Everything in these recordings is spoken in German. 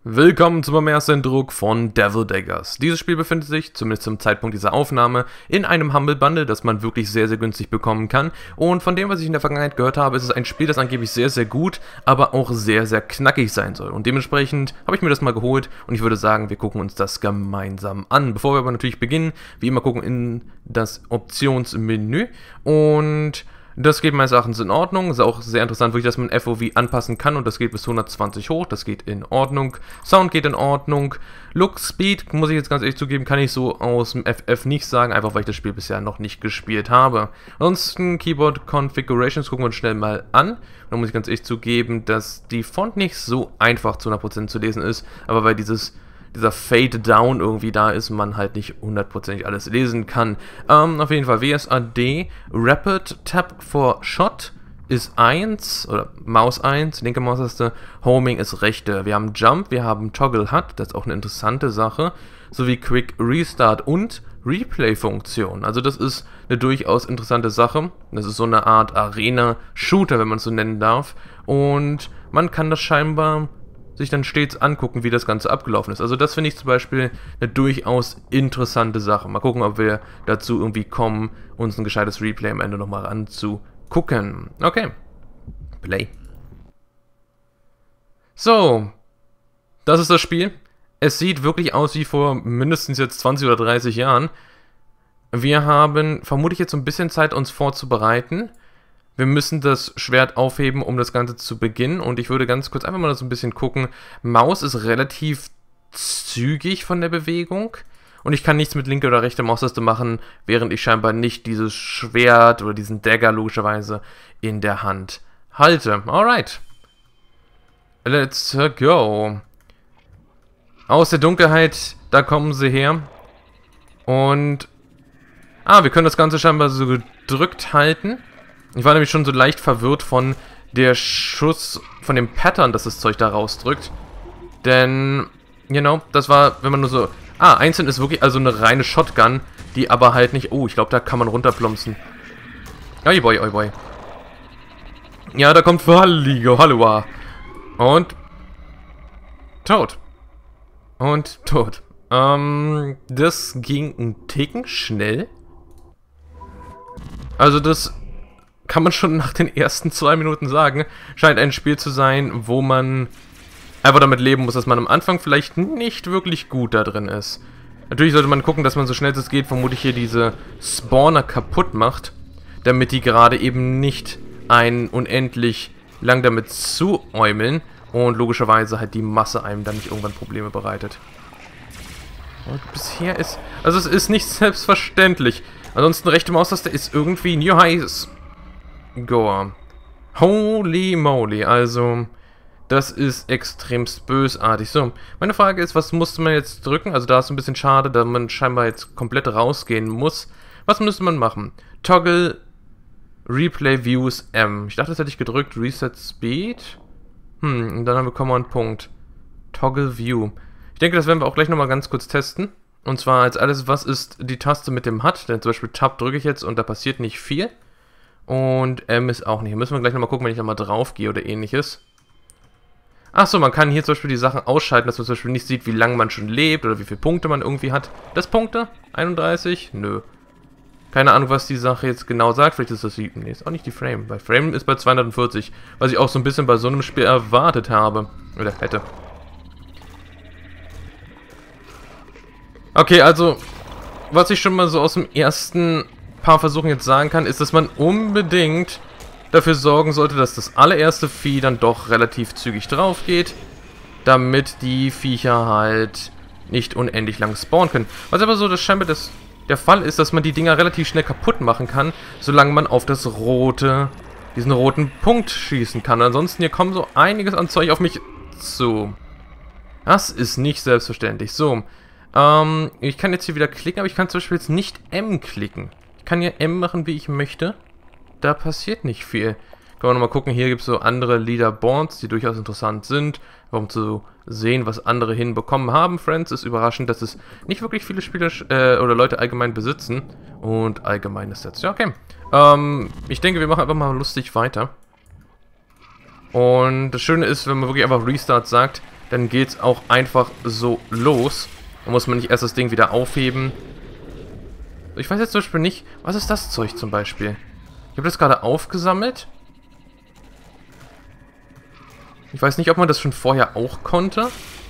Willkommen zum ersten Eindruck von Devil Daggers. Dieses Spiel befindet sich, zumindest zum Zeitpunkt dieser Aufnahme, in einem Humble Bundle, das man wirklich sehr, sehr günstig bekommen kann. Und von dem, was ich in der Vergangenheit gehört habe, ist es ein Spiel, das angeblich sehr, sehr gut, aber auch sehr, sehr knackig sein soll. Und dementsprechend habe ich mir das mal geholt und ich würde sagen, wir gucken uns das gemeinsam an. Bevor wir aber natürlich beginnen, wie immer gucken in das Optionsmenü und das geht meines Erachtens in Ordnung. Ist auch sehr interessant, wirklich, dass man FOV anpassen kann und das geht bis 120 hoch. Das geht in Ordnung. Sound geht in Ordnung. Look, Speed, muss ich jetzt ganz ehrlich zugeben, kann ich so aus dem FF nicht sagen, einfach weil ich das Spiel bisher noch nicht gespielt habe. Ansonsten Keyboard Configurations gucken wir uns schnell mal an. Da muss ich ganz ehrlich zugeben, dass die Font nicht so einfach zu 100% zu lesen ist, aber weil dieser Fade Down irgendwie da ist, man halt nicht 100% alles lesen kann. Auf jeden Fall WSAD, Rapid Tap for Shot ist 1, oder Maus 1, linke Maustaste, Homing ist rechte. Wir haben Jump, wir haben Toggle HUD, das ist auch eine interessante Sache, sowie Quick Restart und Replay-Funktion. Also das ist eine durchaus interessante Sache. Das ist so eine Art Arena-Shooter, wenn man es so nennen darf. Und man kann das scheinbar sich dann stets angucken, wie das Ganze abgelaufen ist. Also das finde ich zum Beispiel eine durchaus interessante Sache. Mal gucken, ob wir dazu irgendwie kommen, uns ein gescheites Replay am Ende nochmal anzugucken. Okay. Play. So. Das ist das Spiel. Es sieht wirklich aus wie vor mindestens jetzt 20 oder 30 Jahren. Wir haben vermutlich jetzt so ein bisschen Zeit, uns vorzubereiten. Wir müssen das Schwert aufheben, um das Ganze zu beginnen. Und ich würde ganz kurz einfach mal so ein bisschen gucken. Maus ist relativ zügig von der Bewegung. Und ich kann nichts mit linker oder rechter Maustaste machen, während ich scheinbar nicht dieses Schwert oder diesen Dagger logischerweise in der Hand halte. Alright. Let's go. Aus der Dunkelheit, da kommen sie her. Und wir können das Ganze scheinbar so gedrückt halten. Ich war nämlich schon so leicht verwirrt von der Schuss, von dem Pattern, dass das Zeug da rausdrückt. Denn, das war, wenn man nur so... einzeln ist wirklich also eine reine Shotgun, die aber halt nicht... Oh, ich glaube, da kann man runterplumpsen. Oi boy, oi boy. Ja, da kommt Halligo, Halloa. Und... tot. Und tot. Das ging einen Ticken schnell. Also das... kann man schon nach den ersten 2 Minuten sagen, scheint ein Spiel zu sein, wo man einfach damit leben muss, dass man am Anfang vielleicht nicht wirklich gut da drin ist. Natürlich sollte man gucken, dass man so schnell es geht, vermutlich hier diese Spawner kaputt macht, damit die gerade eben nicht einen unendlich lang damit zuäumeln und logischerweise halt die Masse einem dann nicht irgendwann Probleme bereitet. Und bisher ist... also es ist nicht selbstverständlich. Ansonsten rechte Maustaste ist irgendwie New Highs. Goa. Holy moly, also das ist extremst bösartig. So, meine Frage ist, was musste man jetzt drücken? Also da ist ein bisschen schade, da man scheinbar jetzt komplett rausgehen muss. Was müsste man machen? Toggle Replay Views M. Ich dachte, das hätte ich gedrückt. Reset Speed. Und dann haben wir Command Punkt. Toggle View. Ich denke, das werden wir auch gleich nochmal ganz kurz testen. Und zwar als alles, was ist die Taste mit dem HUD? Denn zum Beispiel Tab drücke ich jetzt und da passiert nicht viel. Und M ist auch nicht. Hier müssen wir gleich nochmal gucken, wenn ich nochmal drauf gehe oder ähnliches. Achso, man kann hier zum Beispiel die Sachen ausschalten, dass man zum Beispiel nicht sieht, wie lange man schon lebt oder wie viele Punkte man irgendwie hat. Das Punkte? 31? Nö. Keine Ahnung, was die Sache jetzt genau sagt. Vielleicht ist das die... Nee, ist auch nicht die Frame. Bei Frame ist bei 240. Was ich auch so ein bisschen bei so einem Spiel erwartet habe. Oder hätte. Okay, also... was ich schon mal so aus dem ersten... paar Versuchen jetzt sagen kann, ist, dass man unbedingt dafür sorgen sollte, dass das allererste Vieh dann doch relativ zügig drauf geht, damit die Viecher halt nicht unendlich lang spawnen können. Was aber so, dass scheinbar der Fall ist, dass man die Dinger relativ schnell kaputt machen kann, solange man auf das diesen roten Punkt schießen kann. Ansonsten hier kommen so einiges an Zeug auf mich zu. Das ist nicht selbstverständlich. So, ich kann jetzt hier wieder klicken, aber ich kann zum Beispiel jetzt nicht M klicken. Ich kann hier M machen, wie ich möchte. Da passiert nicht viel. Können wir nochmal gucken, hier gibt es so andere Leaderboards, die durchaus interessant sind, um zu sehen, was andere hinbekommen haben. Friends ist überraschend, dass es nicht wirklich viele Spieler oder Leute allgemein besitzen. Und allgemein ist jetzt. Ja, okay. Ich denke, wir machen einfach mal lustig weiter. Und das Schöne ist, wenn man wirklich einfach Restart sagt, dann geht's auch einfach so los. Da muss man nicht erst das Ding wieder aufheben. Ich weiß jetzt zum Beispiel nicht, was ist das Zeug zum Beispiel? Ich habe das gerade aufgesammelt. Ich weiß nicht, ob man das schon vorher auch konnte.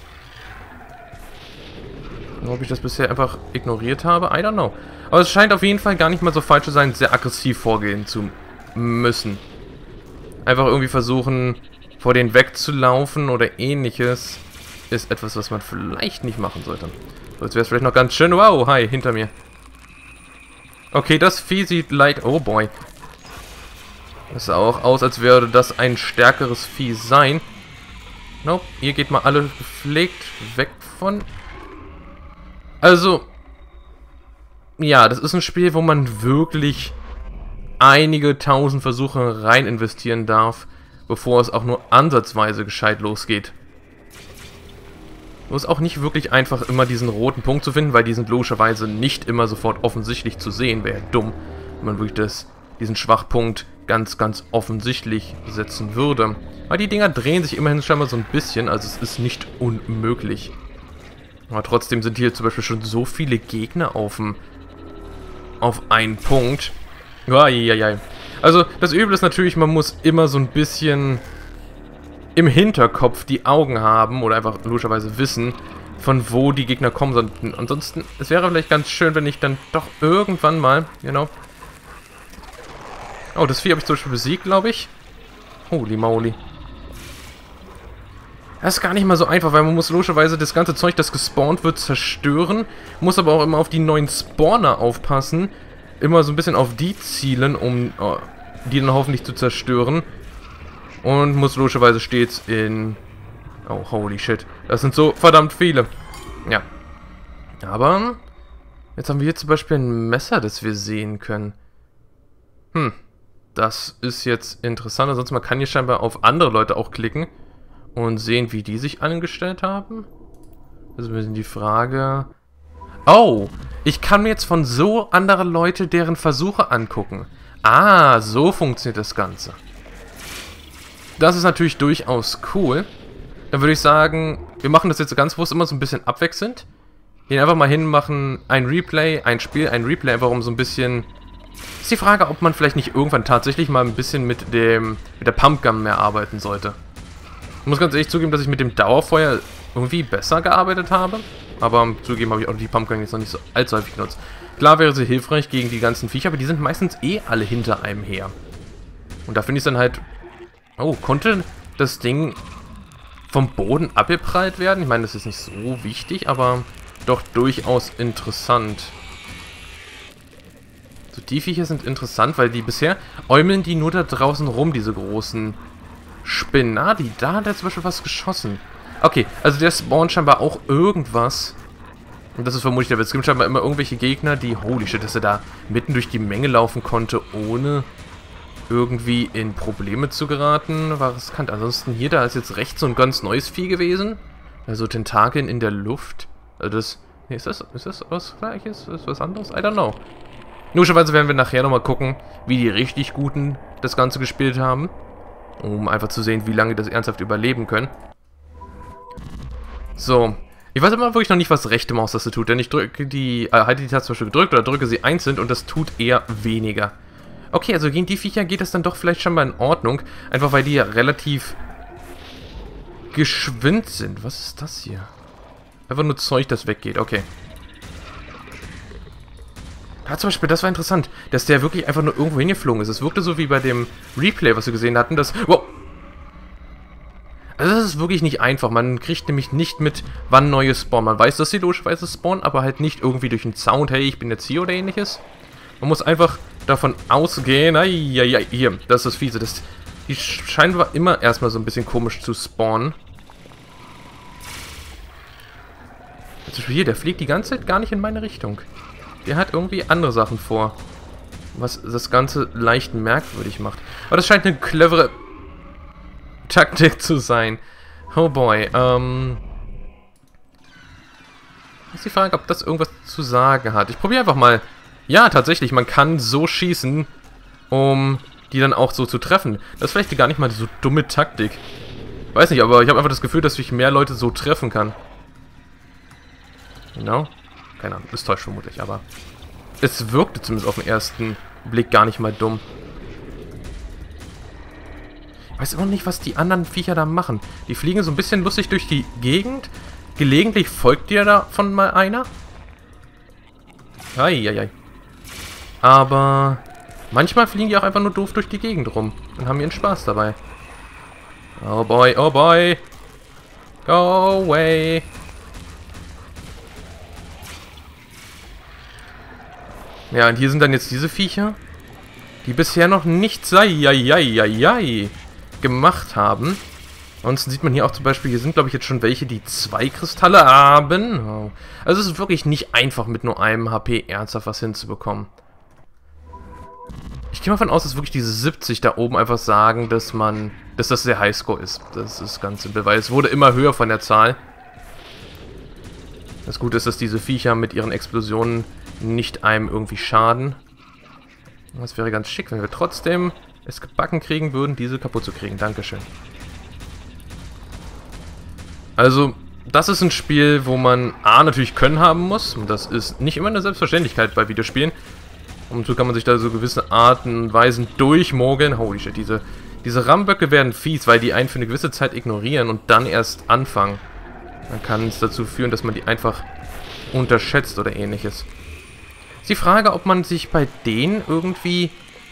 Oder ob ich das bisher einfach ignoriert habe. I don't know. Aber es scheint auf jeden Fall gar nicht mal so falsch zu sein, sehr aggressiv vorgehen zu müssen. Einfach irgendwie versuchen, vor denen wegzulaufen oder ähnliches, ist etwas, was man vielleicht nicht machen sollte. So, jetzt wäre es vielleicht noch ganz schön... Wow, hi, hinter mir. Okay, das Vieh sieht leicht... Oh boy. Das sah auch aus, als würde das ein stärkeres Vieh sein. Nope, ihr geht mal alle gepflegt weg von... Also... Ja, das ist ein Spiel, wo man wirklich einige tausend Versuche rein investieren darf, bevor es auch nur ansatzweise gescheit losgeht. Es ist auch nicht wirklich einfach, immer diesen roten Punkt zu finden, weil die sind logischerweise nicht immer sofort offensichtlich zu sehen. Wäre dumm, wenn man wirklich diesen Schwachpunkt ganz, ganz offensichtlich setzen würde. Aber die Dinger drehen sich immerhin scheinbar so ein bisschen, also es ist nicht unmöglich. Aber trotzdem sind hier zum Beispiel schon so viele Gegner auf einen Punkt. Uiuiui. Also das Übel ist natürlich, man muss immer so ein bisschen im Hinterkopf die Augen haben oder einfach logischerweise wissen, von wo die Gegner kommen sollten. Ansonsten, es wäre vielleicht ganz schön, wenn ich dann doch irgendwann mal, genau. Oh, das Vieh habe ich zum Beispiel besiegt, glaube ich. Holy moly. Das ist gar nicht mal so einfach, weil man muss logischerweise das ganze Zeug, das gespawnt wird, zerstören. Muss aber auch immer auf die neuen Spawner aufpassen. Immer so ein bisschen auf die zielen, um die dann hoffentlich zu zerstören. Und muss logischerweise stets in... Oh, holy shit. Das sind so verdammt viele. Ja. Aber... Jetzt haben wir hier zum Beispiel ein Messer, das wir sehen können. Das ist jetzt interessant. Ansonsten, man kann hier scheinbar auf andere Leute auch klicken. Und sehen, wie die sich angestellt haben. Das ist ein bisschen die Frage... Oh! Ich kann mir jetzt von so anderen Leuten deren Versuche angucken. Ah, so funktioniert das Ganze. Das ist natürlich durchaus cool. Dann würde ich sagen, wir machen das jetzt ganz bewusst immer so ein bisschen abwechselnd. Gehen einfach mal hin, machen ein Replay, ein Spiel, ein Replay, einfach um so ein bisschen... Ist die Frage, ob man vielleicht nicht irgendwann tatsächlich mal ein bisschen mit der Pumpgun mehr arbeiten sollte. Ich muss ganz ehrlich zugeben, dass ich mit dem Dauerfeuer irgendwie besser gearbeitet habe. Aber zugeben habe ich auch die Pumpgun jetzt noch nicht so allzu häufig genutzt. Klar wäre sie hilfreich gegen die ganzen Viecher, aber die sind meistens eh alle hinter einem her. Und da finde ich es dann halt... Oh, konnte das Ding vom Boden abgeprallt werden? Ich meine, das ist nicht so wichtig, aber doch durchaus interessant. So, die Viecher sind interessant, weil die bisher äumeln die nur da draußen rum, diese großen Spinnen. Ah, da hat er zum Beispiel was geschossen. Okay, also der spawnt scheinbar auch irgendwas. Und das ist vermutlich der Witz. Es gibt scheinbar immer irgendwelche Gegner, die... Holy shit, dass er da mitten durch die Menge laufen konnte, ohne irgendwie in Probleme zu geraten. War riskant. Ansonsten hier, da ist jetzt rechts so ein ganz neues Vieh gewesen. Also Tentakeln in der Luft. Also das... Nee, ist das was Gleiches? Ist das was anderes? I don't know. Logischerweise werden wir nachher nochmal gucken, wie die richtig Guten das Ganze gespielt haben. Um einfach zu sehen, wie lange die das ernsthaft überleben können. So. Ich weiß immer wirklich noch nicht, was rechte Maustaste tut, denn ich drücke die, halte die Taste zum Beispiel gedrückt oder drücke sie einzeln und das tut eher weniger. Okay, also gegen die Viecher geht das dann doch vielleicht schon mal in Ordnung. Einfach weil die ja relativ geschwind sind. Was ist das hier? Einfach nur Zeug, das weggeht. Okay. Ja, zum Beispiel, das war interessant, dass der wirklich einfach nur irgendwo hingeflogen ist. Es wirkte so wie bei dem Replay, was wir gesehen hatten, dass... Wow! Also das ist wirklich nicht einfach. Man kriegt nämlich nicht mit, wann neue spawnen. Man weiß, dass sie logischerweise spawnen, aber halt nicht irgendwie durch einen Sound, hey, ich bin jetzt hier oder ähnliches. Man muss einfach davon ausgehen, hier, das ist das Fiese. Die scheinen immer erstmal so ein bisschen komisch zu spawnen. Zum Beispiel hier, der fliegt die ganze Zeit gar nicht in meine Richtung. Der hat irgendwie andere Sachen vor, was das Ganze leicht merkwürdig macht. Aber das scheint eine clevere Taktik zu sein. Oh boy, ist die Frage, ob das irgendwas zu sagen hat. Ich probiere einfach mal. Ja, tatsächlich, man kann so schießen, um die dann auch so zu treffen. Das ist vielleicht gar nicht mal so dumme Taktik. Weiß nicht, aber ich habe einfach das Gefühl, dass ich mehr Leute so treffen kann. Genau. Keine Ahnung, ist täuscht vermutlich, aber es wirkte zumindest auf den ersten Blick gar nicht mal dumm. Ich weiß immer nicht, was die anderen Viecher da machen. Die fliegen so ein bisschen lustig durch die Gegend. Gelegentlich folgt dir davon mal einer. Eieiei. Aber manchmal fliegen die auch einfach nur doof durch die Gegend rum und haben ihren Spaß dabei. Oh boy, oh boy. Go away. Ja, und hier sind dann jetzt diese Viecher, die bisher noch nichts gemacht haben. Ansonsten sieht man hier auch zum Beispiel, hier sind glaube ich jetzt schon welche, die 2 Kristalle haben. Oh. Also es ist wirklich nicht einfach mit nur einem HP ernsthaft was hinzubekommen. Ich gehe mal davon aus, dass wirklich diese 70 da oben einfach sagen, dass das der Highscore ist. Das ist ganz simpel, weil es wurde immer höher von der Zahl. Das Gute ist, dass diese Viecher mit ihren Explosionen nicht einem irgendwie schaden. Das wäre ganz schick, wenn wir trotzdem es gebacken kriegen würden, diese kaputt zu kriegen. Dankeschön. Also, das ist ein Spiel, wo man natürlich Können haben muss. Und das ist nicht immer eine Selbstverständlichkeit bei Videospielen. Und so kann man sich da so gewisse Arten und Weisen durchmogeln. Holy shit, diese Rammböcke werden fies, weil die einen für eine gewisse Zeit ignorieren und dann erst anfangen. Dann kann es dazu führen, dass man die einfach unterschätzt oder ähnliches. Ist die Frage, ob man sich bei denen irgendwie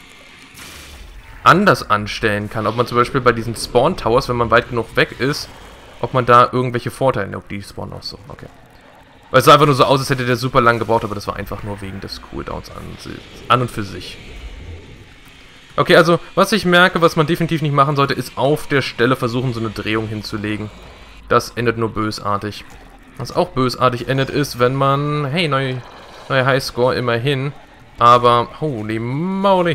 anders anstellen kann. Ob man zum Beispiel bei diesen Spawn Towers, wenn man weit genug weg ist, ob man da irgendwelche Vorteile... Ne, die spawnen auch so, okay. Weil es sah einfach nur so aus, als hätte der super lang gebraucht, aber das war einfach nur wegen des Cooldowns an und für sich. Okay, also, was ich merke, was man definitiv nicht machen sollte, ist auf der Stelle versuchen, so eine Drehung hinzulegen. Das endet nur bösartig. Was auch bösartig endet, ist, wenn man... Hey, neuer Highscore, immerhin. Aber, holy moly.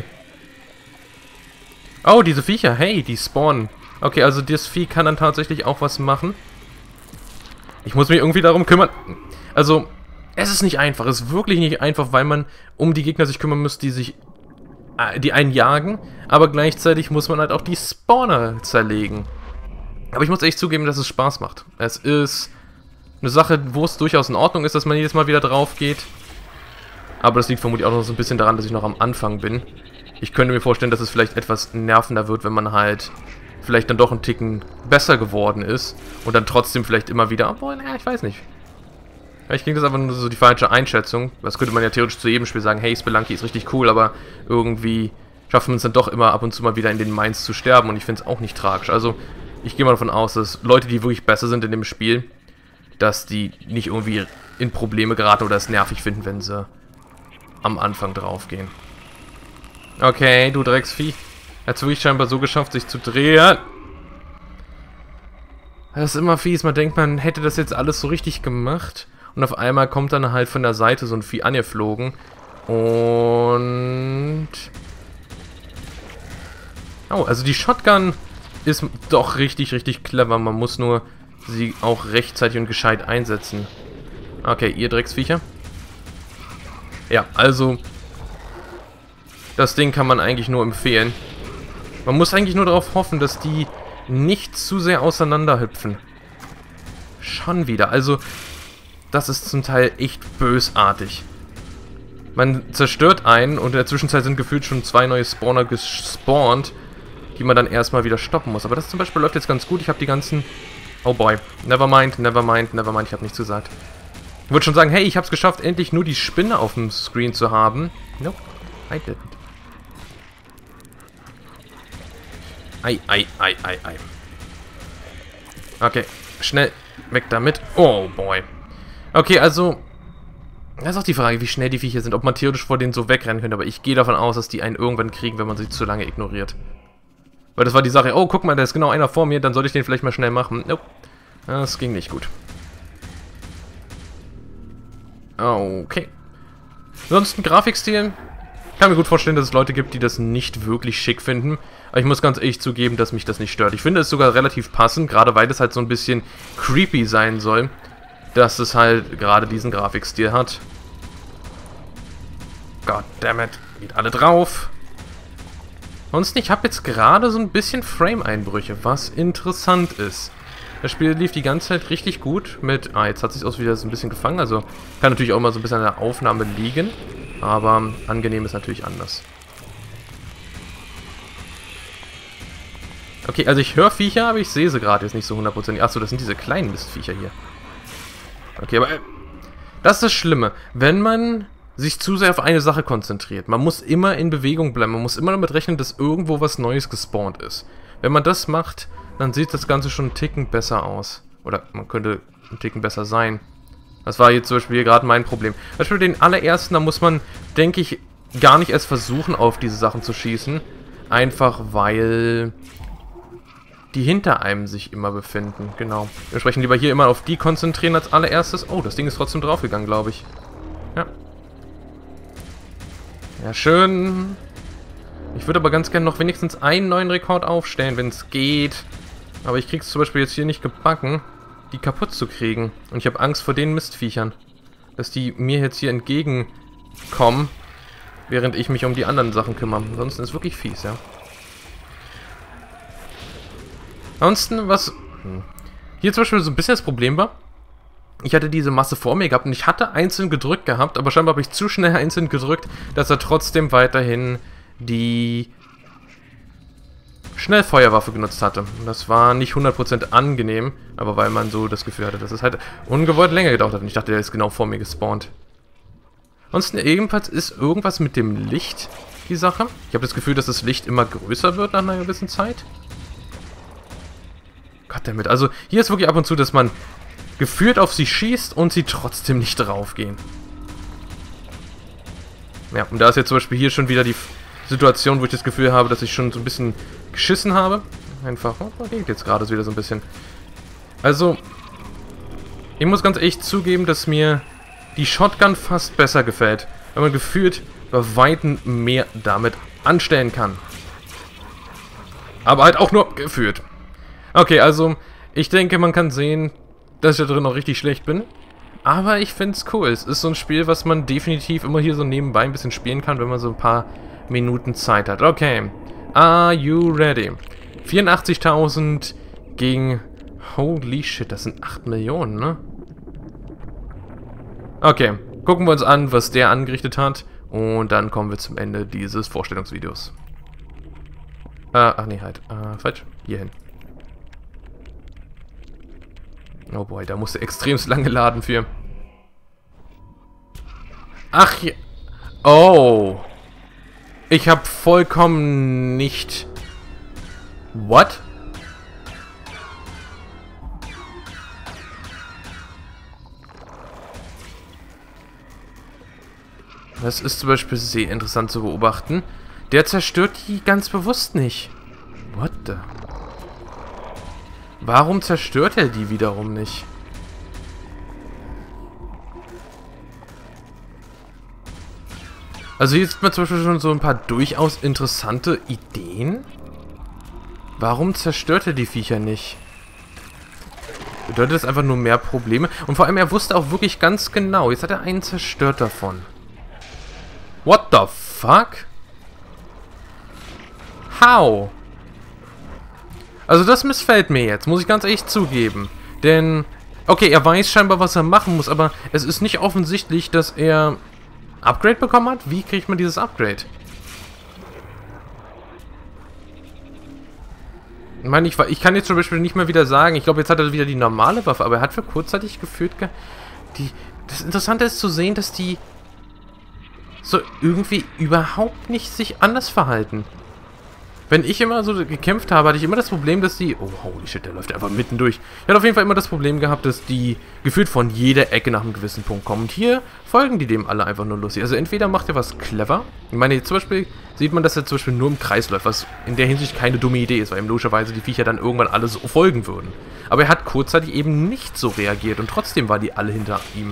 Oh, diese Viecher, hey, die spawnen. Okay, also das Vieh kann dann tatsächlich auch was machen. Ich muss mich irgendwie darum kümmern. Also, es ist nicht einfach. Es ist wirklich nicht einfach, weil man um die Gegner sich kümmern muss, die einen jagen. Aber gleichzeitig muss man halt auch die Spawner zerlegen. Aber ich muss echt zugeben, dass es Spaß macht. Es ist eine Sache, wo es durchaus in Ordnung ist, dass man jedes Mal wieder drauf geht. Aber das liegt vermutlich auch noch so ein bisschen daran, dass ich noch am Anfang bin. Ich könnte mir vorstellen, dass es vielleicht etwas nervender wird, wenn man halt vielleicht dann doch einen Ticken besser geworden ist und dann trotzdem vielleicht immer wieder, obwohl, naja, ich weiß nicht. Vielleicht klingt das einfach nur so die falsche Einschätzung. Das könnte man ja theoretisch zu jedem Spiel sagen, hey, Spelunky ist richtig cool, aber irgendwie schaffen wir es dann doch immer ab und zu mal wieder in den Mines zu sterben und ich finde es auch nicht tragisch. Also, ich gehe mal davon aus, dass Leute, die wirklich besser sind in dem Spiel, dass die nicht irgendwie in Probleme geraten oder es nervig finden, wenn sie am Anfang draufgehen. Okay, du Drecksvieh. Er hat es wirklich scheinbar so geschafft, sich zu drehen. Das ist immer fies. Man denkt, man hätte das jetzt alles so richtig gemacht. Und auf einmal kommt dann halt von der Seite so ein Vieh angeflogen. Und... Oh, also die Shotgun ist doch richtig, richtig clever. Man muss nur sie auch rechtzeitig und gescheit einsetzen. Okay, ihr Drecksviecher. Ja, also... Das Ding kann man eigentlich nur empfehlen. Man muss eigentlich nur darauf hoffen, dass die nicht zu sehr auseinanderhüpfen. Schon wieder. Also, das ist zum Teil echt bösartig. Man zerstört einen und in der Zwischenzeit sind gefühlt schon 2 neue Spawner gespawnt, die man dann erstmal wieder stoppen muss. Aber das zum Beispiel läuft jetzt ganz gut. Ich habe die ganzen... Oh boy. Nevermind, nevermind, nevermind. Ich habe nichts gesagt. Ich würde schon sagen, hey, ich habe es geschafft, endlich nur die Spinne auf dem Screen zu haben. Nope, I didn't. Ei. Okay, schnell weg damit. Oh boy. Okay, also... Das ist auch die Frage, wie schnell die Viecher sind. Ob man theoretisch vor denen so wegrennen könnte. Aber ich gehe davon aus, dass die einen irgendwann kriegen, wenn man sie zu lange ignoriert. Weil das war die Sache. Oh, guck mal, da ist genau einer vor mir. Dann sollte ich den vielleicht mal schnell machen. Nope. Das ging nicht gut. Okay. Ansonsten Grafikstil. Ich kann mir gut vorstellen, dass es Leute gibt, die das nicht wirklich schick finden. Aber ich muss ganz ehrlich zugeben, dass mich das nicht stört. Ich finde es sogar relativ passend, gerade weil das halt so ein bisschen creepy sein soll, dass es halt gerade diesen Grafikstil hat. Goddammit. Geht alle drauf. Ansonsten, ich habe jetzt gerade so ein bisschen Frame-Einbrüche, was interessant ist. Das Spiel lief die ganze Zeit richtig gut mit... jetzt hat sich auch wieder so ein bisschen gefangen, also kann natürlich auch mal so ein bisschen an der Aufnahme liegen, aber angenehm ist natürlich anders. Okay, also ich höre Viecher, aber ich sehe sie gerade jetzt nicht so 100%. Achso, das sind diese kleinen Mistviecher hier. Okay, aber das ist das Schlimme, wenn man sich zu sehr auf eine Sache konzentriert. Man muss immer in Bewegung bleiben, man muss immer damit rechnen, dass irgendwo was Neues gespawnt ist. Wenn man das macht, dann sieht das Ganze schon einen Ticken besser aus. Oder man könnte einen Ticken besser sein. Das war jetzt zum Beispiel hier gerade mein Problem. Zum Beispiel den allerersten, da muss man, denke ich, gar nicht erst versuchen, auf diese Sachen zu schießen. Einfach weil die hinter einem sich immer befinden. Genau. Dementsprechend lieber hier immer auf die konzentrieren als allererstes. Oh, das Ding ist trotzdem draufgegangen, glaube ich. Ja. Ja, schön. Ich würde aber ganz gerne noch wenigstens einen neuen Rekord aufstellen, wenn es geht. Aber ich krieg's zum Beispiel jetzt hier nicht gebacken, die kaputt zu kriegen. Und ich habe Angst vor den Mistviechern. Dass die mir jetzt hier entgegenkommen, während ich mich um die anderen Sachen kümmere. Ansonsten ist es wirklich fies, ja. Ansonsten, was hier zum Beispiel so ein bisschen das Problem war, ich hatte diese Masse vor mir gehabt und ich hatte einzeln gedrückt gehabt, aber scheinbar habe ich zu schnell einzeln gedrückt, dass er trotzdem weiterhin die Schnellfeuerwaffe genutzt hatte. Das war nicht 100% angenehm, aber weil man so das Gefühl hatte, dass es halt ungewollt länger gedauert hat und ich dachte, der ist genau vor mir gespawnt. Ansonsten ebenfalls ist irgendwas mit dem Licht die Sache. Ich habe das Gefühl, dass das Licht immer größer wird nach einer gewissen Zeit. Goddammit. Also hier ist wirklich ab und zu, dass man gefühlt auf sie schießt und sie trotzdem nicht draufgehen. Ja, und da ist jetzt zum Beispiel hier schon wieder die Situation, wo ich das Gefühl habe, dass ich schon so ein bisschen geschissen habe. Einfach, oh, geht jetzt gerade wieder so ein bisschen. Also, ich muss ganz ehrlich zugeben, dass mir die Shotgun fast besser gefällt, weil man gefühlt bei Weitem mehr damit anstellen kann. Aber halt auch nur gefühlt. Okay, also, ich denke, man kann sehen, dass ich da drin noch richtig schlecht bin. Aber ich finde es cool. Es ist so ein Spiel, was man definitiv immer hier so nebenbei ein bisschen spielen kann, wenn man so ein paar Minuten Zeit hat. Okay. Are you ready? 84.000 gegen... Holy shit, das sind 8 Millionen, ne? Okay. Gucken wir uns an, was der angerichtet hat. Und dann kommen wir zum Ende dieses Vorstellungsvideos. Ach nee, halt. Falsch. Hier hin. Oh boy, da musste extremst lange laden für. Ach ja. Oh. Ich habe vollkommen nicht... What? Das ist zum Beispiel sehr interessant zu beobachten. Der zerstört die ganz bewusst nicht. What the... Warum zerstört er die wiederum nicht? Also hier sieht man zum Beispiel schon so ein paar durchaus interessante Ideen. Warum zerstört er die Viecher nicht? Bedeutet das einfach nur mehr Probleme? Und vor allem, er wusste auch wirklich ganz genau. Jetzt hat er einen zerstört davon. What the fuck? How? Also das missfällt mir jetzt, muss ich ganz ehrlich zugeben. Denn, okay, er weiß scheinbar, was er machen muss, aber es ist nicht offensichtlich, dass er Upgrade bekommen hat. Wie kriegt man dieses Upgrade? Ich meine, ich kann jetzt zum Beispiel nicht mehr wieder sagen, ich glaube, jetzt hat er wieder die normale Waffe, aber er hat für kurzzeitig gefühlt... Das Interessante ist zu sehen, dass die so irgendwie überhaupt nicht sich anders verhalten. Wenn ich immer so gekämpft habe, hatte ich immer das Problem, dass die... Oh, holy shit, der läuft einfach mitten durch. Ich hatte auf jeden Fall immer das Problem gehabt, dass die gefühlt von jeder Ecke nach einem gewissen Punkt kommen. Und hier folgen die dem alle einfach nur lustig. Also entweder macht er was clever. Ich meine, jetzt zum Beispiel sieht man, dass er zum Beispiel nur im Kreis läuft, was in der Hinsicht keine dumme Idee ist, weil ihm logischerweise die Viecher dann irgendwann alle so folgen würden. Aber er hat kurzzeitig eben nicht so reagiert und trotzdem waren die alle hinter ihm.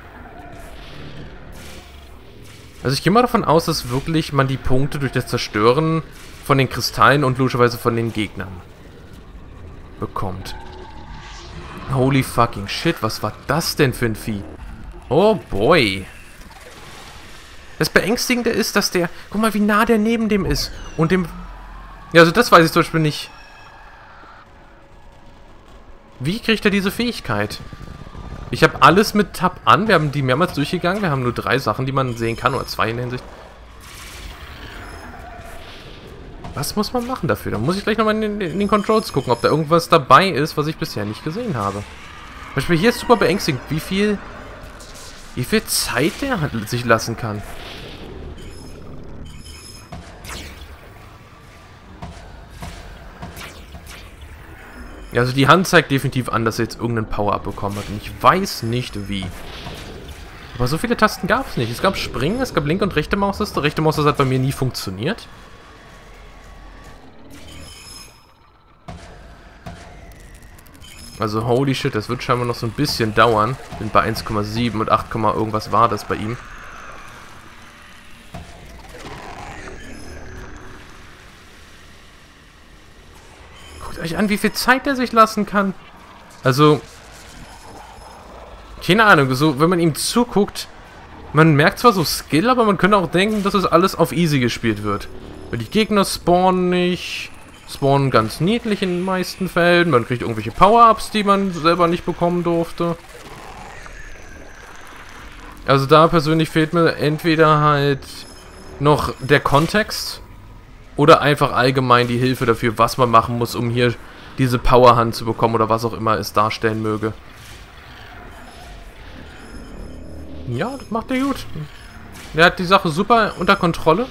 Also ich gehe mal davon aus, dass wirklich man die Punkte durch das Zerstören von den Kristallen und logischerweise von den Gegnern bekommt. Holy fucking shit, was war das denn für ein Vieh? Oh boy. Das Beängstigende ist, dass der... Guck mal, wie nah der neben dem ist. Und dem Ja, also das weiß ich zum Beispiel nicht. Wie kriegt er diese Fähigkeit? Ich habe alles mit Tab an. Wir haben die mehrmals durchgegangen. Wir haben nur 3 Sachen, die man sehen kann. Oder 2 in der Hinsicht. Was muss man machen dafür? Da muss ich gleich nochmal in den Controls gucken, ob da irgendwas dabei ist, was ich bisher nicht gesehen habe. Zum Beispiel hier ist super beängstigend, wie viel Zeit der sich lassen kann. Ja, also die Hand zeigt definitiv an, dass er jetzt irgendeinen Power-Up bekommen hat. Und ich weiß nicht wie. Aber so viele Tasten gab es nicht. Es gab Springen, es gab linke und rechte Maustaste. Rechte Maustaste hat bei mir nie funktioniert. Also holy shit, das wird scheinbar noch so ein bisschen dauern. Bin bei 1,7 und 8, irgendwas war das bei ihm. Guckt euch an, wie viel Zeit er sich lassen kann. Also, keine Ahnung, so, wenn man ihm zuguckt, man merkt zwar so Skill, aber man könnte auch denken, dass es alles auf easy gespielt wird. Weil die Gegner spawnen nicht, spawnen ganz niedlich in den meisten Fällen, man kriegt irgendwelche Power-Ups, die man selber nicht bekommen durfte. Also da persönlich fehlt mir entweder halt noch der Kontext oder einfach allgemein die Hilfe dafür, was man machen muss, um hier diese Powerhand zu bekommen oder was auch immer es darstellen möge. Ja, das macht er gut. Er hat die Sache super unter Kontrolle.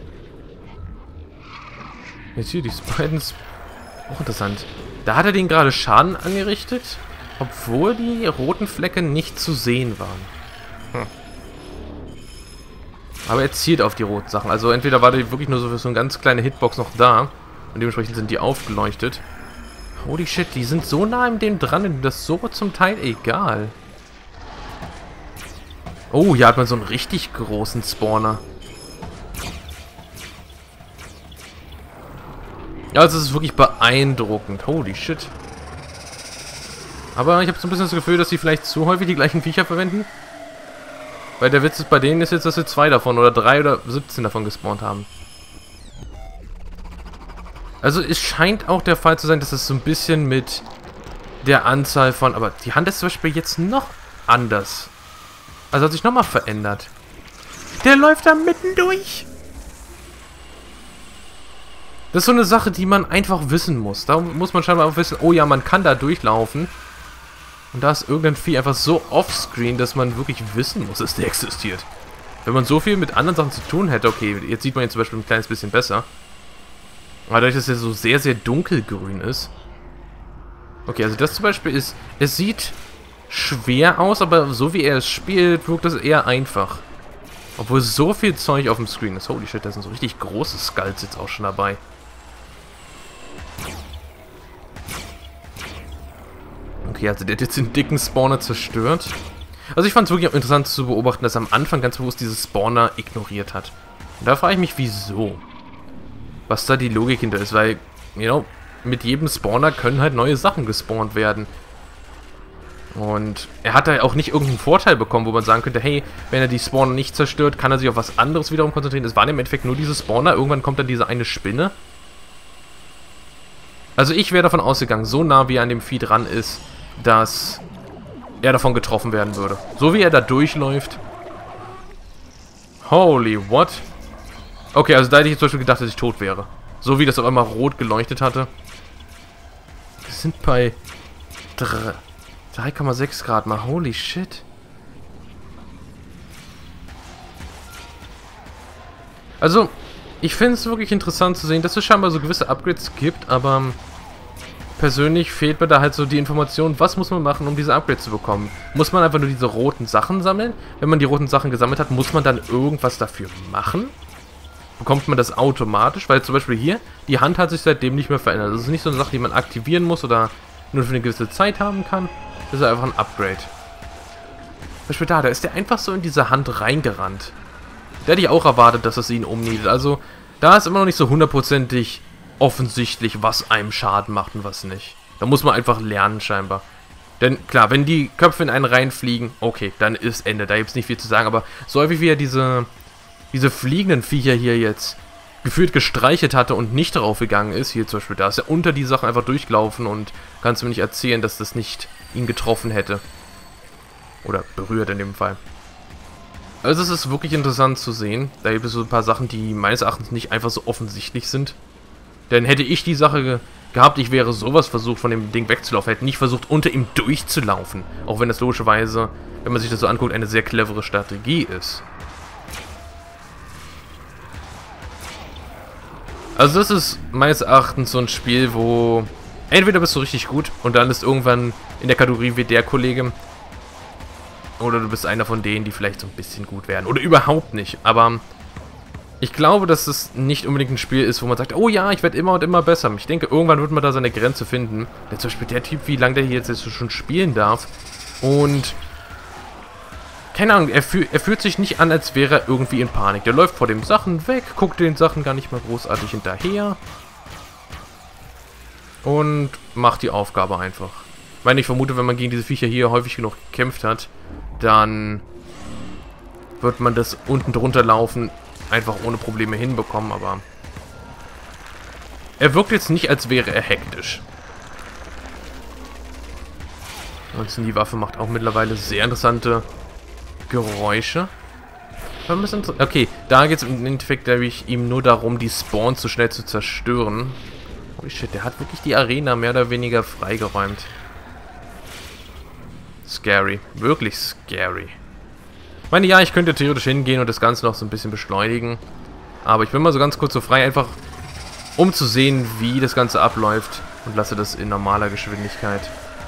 Jetzt hier die Spidens. Auch interessant. Da hat er den gerade Schaden angerichtet, obwohl die roten Flecke nicht zu sehen waren. Aber er zielt auf die roten Sachen. Also entweder war da wirklich nur so eine ganz kleine Hitbox noch da und dementsprechend sind die aufgeleuchtet. Holy shit, die sind so nah in dem dran, das ist so zum Teil egal. Oh, hier hat man so einen richtig großen Spawner. Ja, also es ist wirklich beeindruckend. Holy shit. Aber ich habe so ein bisschen das Gefühl, dass sie vielleicht zu häufig die gleichen Viecher verwenden. Weil der Witz ist, bei denen ist jetzt, dass sie 2 davon oder 3 oder 17 davon gespawnt haben. Also es scheint auch der Fall zu sein, dass es so ein bisschen mit der Anzahl von... Aber die Hand ist zum Beispiel jetzt noch anders. Also hat sich nochmal verändert. Der läuft da mitten durch. Das ist so eine Sache, die man einfach wissen muss. Da muss man scheinbar auch wissen, oh ja, man kann da durchlaufen. Und da ist irgendein Vieh einfach so offscreen, dass man wirklich wissen muss, dass der existiert. Wenn man so viel mit anderen Sachen zu tun hätte, okay, jetzt sieht man ihn zum Beispiel ein kleines bisschen besser. Aber dadurch, dass er so sehr, sehr dunkelgrün ist. Okay, also das zum Beispiel ist, es sieht schwer aus, aber so wie er es spielt, wirkt das eher einfach. Obwohl so viel Zeug auf dem Screen ist. Holy shit, da sind so richtig große Skulls jetzt auch schon dabei. Okay, also der hat jetzt den dicken Spawner zerstört. Also ich fand es wirklich auch interessant zu beobachten, dass er am Anfang ganz bewusst diese Spawner ignoriert hat. Und da frage ich mich, wieso? Was da die Logik hinter ist, weil, you know, mit jedem Spawner können halt neue Sachen gespawnt werden. Und er hat da auch nicht irgendeinen Vorteil bekommen, wo man sagen könnte, hey, wenn er die Spawner nicht zerstört, kann er sich auf was anderes wiederum konzentrieren. Es waren im Endeffekt nur diese Spawner, irgendwann kommt dann diese eine Spinne. Also ich wäre davon ausgegangen, so nah wie er an dem Vieh dran ist, dass er davon getroffen werden würde. So wie er da durchläuft. Holy what? Okay, also da hätte ich jetzt zum Beispiel gedacht, dass ich tot wäre. So wie das auf einmal rot geleuchtet hatte. Wir sind bei 3,6 Grad mal. Holy shit. Also, ich finde es wirklich interessant zu sehen, dass es scheinbar so gewisse Upgrades gibt, aber persönlich fehlt mir da halt so die Information, was muss man machen, um diese Upgrades zu bekommen. Muss man einfach nur diese roten Sachen sammeln? Wenn man die roten Sachen gesammelt hat, muss man dann irgendwas dafür machen? Bekommt man das automatisch? Weil zum Beispiel hier, die Hand hat sich seitdem nicht mehr verändert. Das ist nicht so eine Sache, die man aktivieren muss oder nur für eine gewisse Zeit haben kann. Das ist einfach ein Upgrade. Zum Beispiel da ist der einfach so in diese Hand reingerannt. Da hätte ich auch erwartet, dass es ihn umnietet. Also, da ist immer noch nicht so hundertprozentig offensichtlich, was einem Schaden macht und was nicht. Da muss man einfach lernen scheinbar. Denn klar, wenn die Köpfe in einen reinfliegen, okay, dann ist Ende. Da gibt es nicht viel zu sagen. Aber so häufig wie er diese fliegenden Viecher hier jetzt gefühlt gestreichelt hatte und nicht darauf gegangen ist. Hier zum Beispiel, da ist er unter die Sachen einfach durchgelaufen und kannst mir nicht erzählen, dass das nicht ihn getroffen hätte. Oder berührt in dem Fall. Also es ist wirklich interessant zu sehen. Da gibt es so ein paar Sachen, die meines Erachtens nicht einfach so offensichtlich sind. Denn hätte ich die Sache gehabt, ich wäre sowas versucht, von dem Ding wegzulaufen. Hätte nicht versucht, unter ihm durchzulaufen. Auch wenn das logischerweise, wenn man sich das so anguckt, eine sehr clevere Strategie ist. Also das ist meines Erachtens so ein Spiel, wo entweder bist du richtig gut und dann ist irgendwann in der Kategorie wie der Kollege, oder du bist einer von denen, die vielleicht so ein bisschen gut werden. Oder überhaupt nicht. Aber ich glaube, dass es nicht unbedingt ein Spiel ist, wo man sagt, oh ja, ich werde immer und immer besser. Ich denke, irgendwann wird man da seine Grenze finden. Denn zum Beispiel der Typ, wie lange der hier jetzt schon spielen darf. Und keine Ahnung, er fühlt sich nicht an, als wäre er irgendwie in Panik. Der läuft vor den Sachen weg, guckt den Sachen gar nicht mal großartig hinterher. Und macht die Aufgabe einfach. Ich meine, ich vermute, wenn man gegen diese Viecher hier häufig genug gekämpft hat, dann wird man das unten drunter laufen einfach ohne Probleme hinbekommen, aber er wirkt jetzt nicht, als wäre er hektisch. Und die Waffe macht auch mittlerweile sehr interessante Geräusche. Okay, da geht es im Endeffekt, glaube ich, ihm nur darum, die Spawns so schnell zu zerstören. Holy shit, der hat wirklich die Arena mehr oder weniger freigeräumt. Scary. Wirklich scary. Ich meine, ja, ich könnte theoretisch hingehen und das Ganze noch so ein bisschen beschleunigen. Aber ich bin mal so ganz kurz so frei, einfach um zu sehen, wie das Ganze abläuft. Und lasse das in normaler Geschwindigkeit.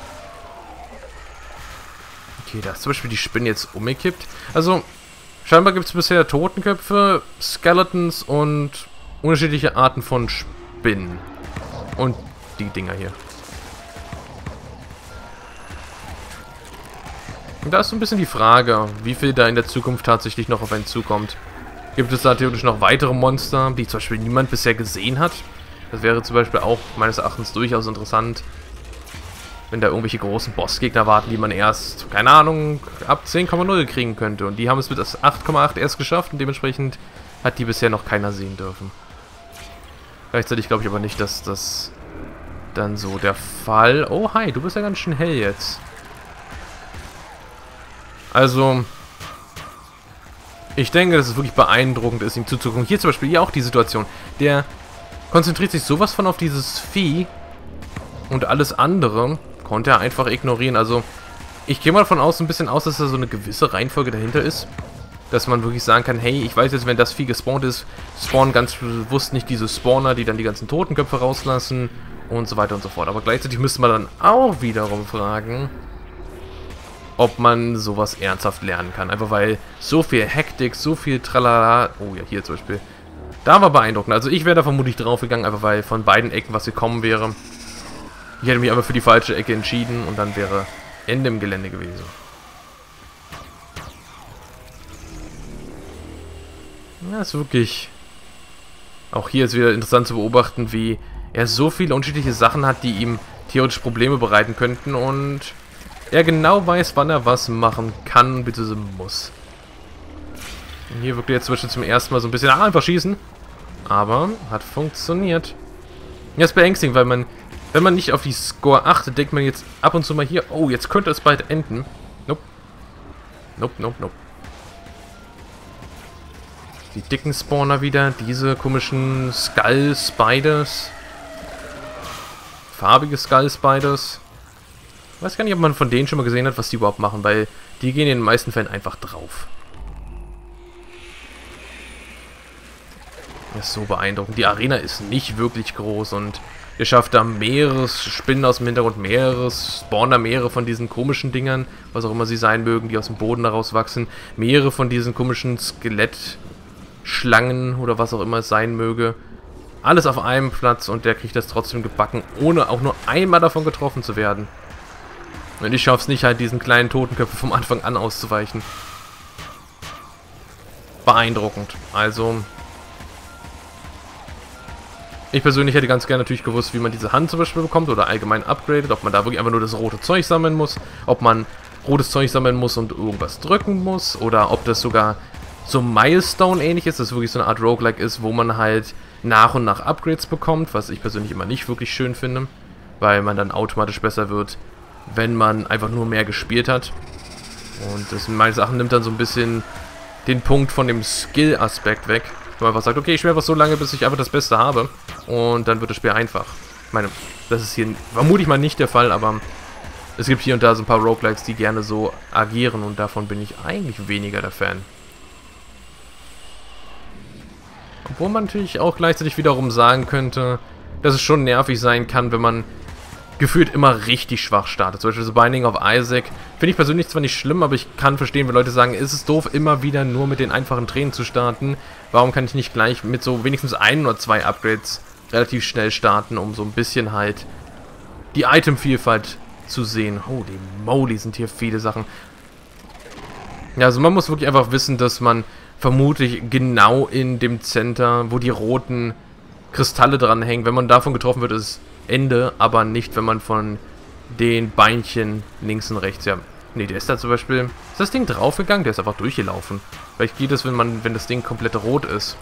Okay, da ist zum Beispiel die Spinne jetzt umgekippt. Also, scheinbar gibt es bisher Totenköpfe, Skeletons und unterschiedliche Arten von Spinnen. Und die Dinger hier. Und da ist so ein bisschen die Frage, wie viel da in der Zukunft tatsächlich noch auf einen zukommt. Gibt es da theoretisch noch weitere Monster, die zum Beispiel niemand bisher gesehen hat? Das wäre zum Beispiel auch meines Erachtens durchaus interessant, wenn da irgendwelche großen Bossgegner warten, die man erst, keine Ahnung, ab 10,0 kriegen könnte. Und die haben es mit 8,8 erst geschafft und dementsprechend hat die bisher noch keiner sehen dürfen. Gleichzeitig glaube ich aber nicht, dass das dann so der Fall... Oh, hi, du bist ja ganz schön hell jetzt. Also, ich denke, dass es wirklich beeindruckend ist, ihm zuzugucken. Hier zum Beispiel, hier auch die Situation. Der konzentriert sich sowas von auf dieses Vieh und alles andere konnte er einfach ignorieren. Also, ich gehe mal davon aus, ein bisschen aus, dass da so eine gewisse Reihenfolge dahinter ist. Dass man wirklich sagen kann, hey, ich weiß jetzt, wenn das Vieh gespawnt ist, spawnen ganz bewusst nicht diese Spawner, die dann die ganzen Totenköpfe rauslassen und so weiter und so fort. Aber gleichzeitig müsste man dann auch wiederum fragen, ob man sowas ernsthaft lernen kann. Einfach weil so viel Hektik, so viel Tralala... Oh ja, hier zum Beispiel. Da war beeindruckend. Also ich wäre da vermutlich drauf gegangen, einfach weil von beiden Ecken was gekommen wäre. Ich hätte mich aber für die falsche Ecke entschieden und dann wäre Ende im Gelände gewesen. Ja, ist wirklich... Auch hier ist wieder interessant zu beobachten, wie er so viele unterschiedliche Sachen hat, die ihm theoretisch Probleme bereiten könnten und er genau weiß, wann er was machen kann, bzw. muss. Und hier wirkt er jetzt zum Beispiel zum ersten Mal so ein bisschen einfach schießen. Aber hat funktioniert. Ja, ist beängstigend, weil man, wenn man nicht auf die Score achtet, denkt man jetzt ab und zu mal hier, oh, jetzt könnte es bald enden. Nope. Nope, nope, nope. Die dicken Spawner wieder, diese komischen Skull Spiders. Farbige Skull Spiders. Ich weiß gar nicht, ob man von denen schon mal gesehen hat, was die überhaupt machen, weil die gehen in den meisten Fällen einfach drauf. Das ist so beeindruckend. Die Arena ist nicht wirklich groß und ihr schafft da mehrere Spinnen aus dem Hintergrund, mehrere Spawner, mehrere von diesen komischen Dingern, was auch immer sie sein mögen, die aus dem Boden daraus wachsen, mehrere von diesen komischen Skelettschlangen oder was auch immer es sein möge. Alles auf einem Platz und der kriegt das trotzdem gebacken, ohne auch nur einmal davon getroffen zu werden. Und ich schaffe es nicht, halt diesen kleinen Totenköpfen vom Anfang an auszuweichen. Beeindruckend. Also, ich persönlich hätte ganz gerne natürlich gewusst, wie man diese Hand zum Beispiel bekommt oder allgemein upgradet. Ob man da wirklich einfach nur das rote Zeug sammeln muss. Ob man rotes Zeug sammeln muss und irgendwas drücken muss. Oder ob das sogar so Milestone ähnlich ist, das wirklich so eine Art Roguelike ist, wo man halt nach und nach Upgrades bekommt, was ich persönlich immer nicht wirklich schön finde, weil man dann automatisch besser wird, wenn man einfach nur mehr gespielt hat. Und das in meinen Sachen nimmt dann so ein bisschen den Punkt von dem Skill-Aspekt weg. Wenn man einfach sagt, okay, ich spiele einfach so lange, bis ich einfach das Beste habe. Und dann wird das Spiel einfach. Ich meine, das ist hier vermutlich mal nicht der Fall, aber es gibt hier und da so ein paar Roguelikes, die gerne so agieren. Und davon bin ich eigentlich weniger der Fan. Obwohl man natürlich auch gleichzeitig wiederum sagen könnte, dass es schon nervig sein kann, wenn man gefühlt immer richtig schwach startet. Zum Beispiel so Binding of Isaac finde ich persönlich zwar nicht schlimm, aber ich kann verstehen, wenn Leute sagen, ist es doof, immer wieder nur mit den einfachen Tränen zu starten. Warum kann ich nicht gleich mit so wenigstens 1 oder 2 Upgrades relativ schnell starten, um so ein bisschen halt die Itemvielfalt zu sehen. Holy moly, sind hier viele Sachen. Ja, also man muss wirklich einfach wissen, dass man vermutlich genau in dem Center, wo die roten Kristalle dran hängen, wenn man davon getroffen wird, ist Ende, aber nicht, wenn man von den Beinchen links und rechts, ja. Ne, der ist da zum Beispiel, ist das Ding draufgegangen? Der ist einfach durchgelaufen. Vielleicht geht es, wenn das Ding komplett rot ist.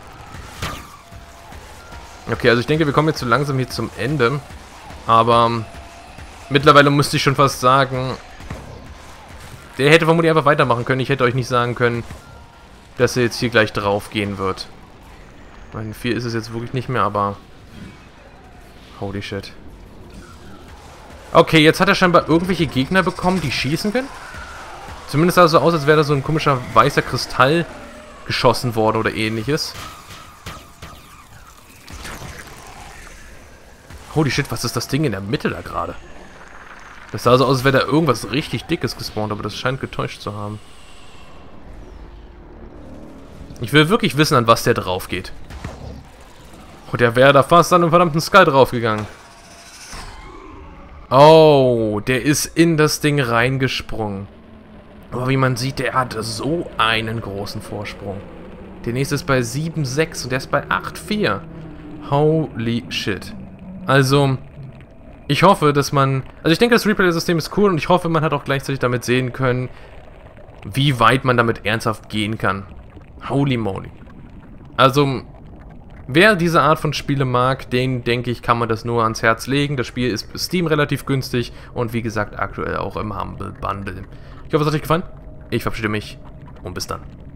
Okay, also ich denke, wir kommen jetzt so langsam hier zum Ende, aber mittlerweile müsste ich schon fast sagen, der hätte vermutlich einfach weitermachen können. Ich hätte euch nicht sagen können, dass er jetzt hier gleich drauf gehen wird. Mein 4 ist es jetzt wirklich nicht mehr, aber holy shit. Okay, jetzt hat er scheinbar irgendwelche Gegner bekommen, die schießen können. Zumindest sah es so aus, als wäre da so ein komischer weißer Kristall geschossen worden oder ähnliches. Holy shit, was ist das Ding in der Mitte da gerade? Das sah so aus, als wäre da irgendwas richtig Dickes gespawnt, aber das scheint getäuscht zu haben. Ich will wirklich wissen, an was der drauf geht. Oh, der wäre da fast an einem verdammten Skull draufgegangen. Oh, der ist in das Ding reingesprungen. Aber wie man sieht, der hat so einen großen Vorsprung. Der nächste ist bei 7,6 und der ist bei 8,4. Holy shit. Also, ich hoffe, dass man... Also ich denke, das Replay-System ist cool und ich hoffe, man hat auch gleichzeitig damit sehen können, wie weit man damit ernsthaft gehen kann. Holy moly. Also, wer diese Art von Spiele mag, den, denke ich, kann man das nur ans Herz legen. Das Spiel ist bei Steam relativ günstig und wie gesagt aktuell auch im Humble Bundle. Ich hoffe, es hat euch gefallen. Ich verabschiede mich und bis dann.